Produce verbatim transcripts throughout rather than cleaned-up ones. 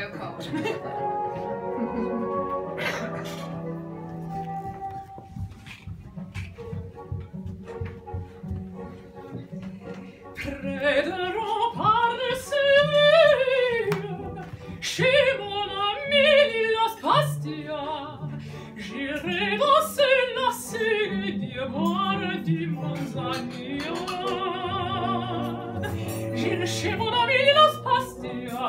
d'accord. Près d'un rempart de seuil, chez mon ami Lilas Pastia, j'irai danser la série boire du manzanilla. J'irai chez mon ami Lilas Pastia.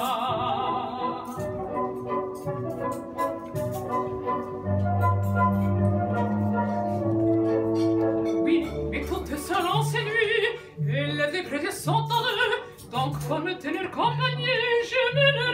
Oui, mais toutes se lancent nuit, et les décrets sont en eux, donc pour me tenir compagnie, je me